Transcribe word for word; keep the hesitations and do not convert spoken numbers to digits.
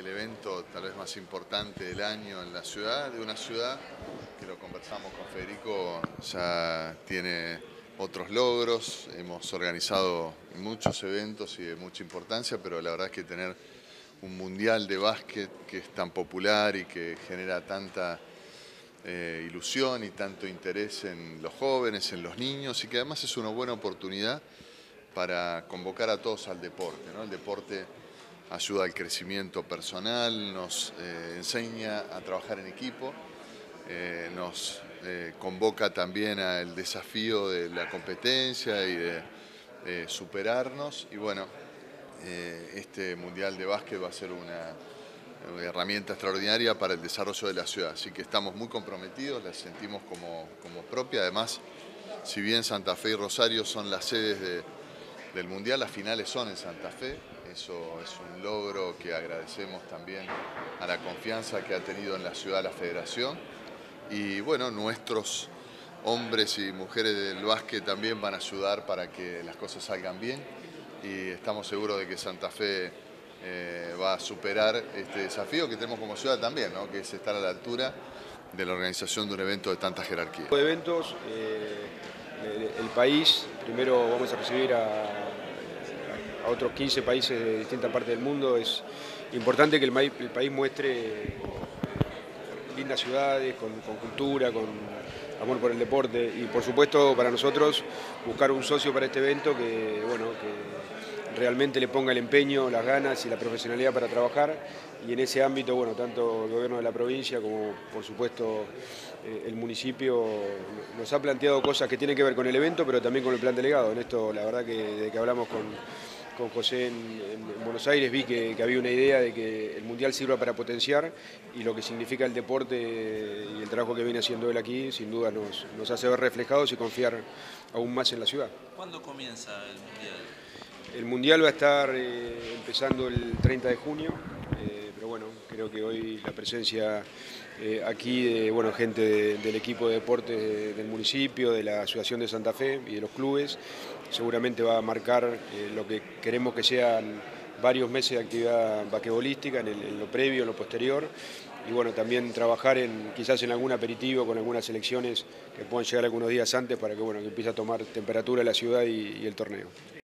el evento tal vez más importante del año en la ciudad, de una ciudad que, lo conversamos con Federico, ya tiene otros logros. Hemos organizado muchos eventos y de mucha importancia, pero la verdad es que tener un mundial de básquet que es tan popular y que genera tanta eh, ilusión y tanto interés en los jóvenes, en los niños, y que además es una buena oportunidad para convocar a todos al deporte, ¿no? El deporte ayuda al crecimiento personal, nos eh, enseña a trabajar en equipo, eh, nos eh, convoca también al desafío de la competencia y de eh, superarnos. Y bueno, eh, este Mundial de Básquet va a ser una, una herramienta extraordinaria para el desarrollo de la ciudad. Así que estamos muy comprometidos, la sentimos como, como propia. Además, si bien Santa Fe y Rosario son las sedes de, del Mundial, las finales son en Santa Fe. Eso es un logro que agradecemos también a la confianza que ha tenido en la ciudad la Federación. Y bueno, nuestros hombres y mujeres del básquet también van a ayudar para que las cosas salgan bien. Y estamos seguros de que Santa Fe eh, va a superar este desafío que tenemos como ciudad también, ¿no? Que es estar a la altura de la organización de un evento de tanta jerarquía. Eventos, eh, el, el país, primero vamos a recibir a a otros quince países de distintas partes del mundo. Es importante que el, el país muestre lindas ciudades, con, con cultura, con amor por el deporte y por supuesto para nosotros buscar un socio para este evento que, bueno, que realmente le ponga el empeño, las ganas y la profesionalidad para trabajar, y en ese ámbito, bueno, tanto el gobierno de la provincia como por supuesto eh, el municipio nos ha planteado cosas que tienen que ver con el evento, pero también con el plan delegado. En esto la verdad que desde que hablamos con con José en, en Buenos Aires vi que, que había una idea de que el Mundial sirva para potenciar, y lo que significa el deporte y el trabajo que viene haciendo él aquí sin duda nos, nos hace ver reflejados y confiar aún más en la ciudad. ¿Cuándo comienza el Mundial? El Mundial va a estar eh, empezando el treinta de junio, eh, pero bueno, creo que hoy la presencia eh, aquí de bueno, gente de, del equipo de deportes de, del municipio, de la Asociación de Santa Fe y de los clubes, seguramente va a marcar eh, lo que queremos que sean varios meses de actividad basquetbolística en, el, en lo previo, en lo posterior, y bueno, también trabajar en, quizás en algún aperitivo con algunas selecciones que puedan llegar algunos días antes para que, bueno, que empiece a tomar temperatura la ciudad y, y el torneo.